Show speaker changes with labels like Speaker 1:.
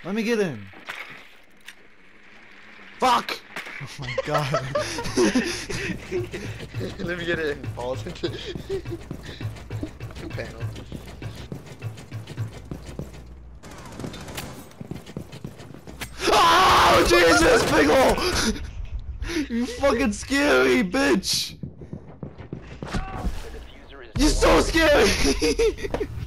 Speaker 1: Let me get in.
Speaker 2: Fuck!
Speaker 1: Oh my god.
Speaker 2: Let me get it and falls into panel.
Speaker 1: Oh Jesus, Pickle! You fucking scary bitch! You're so scary!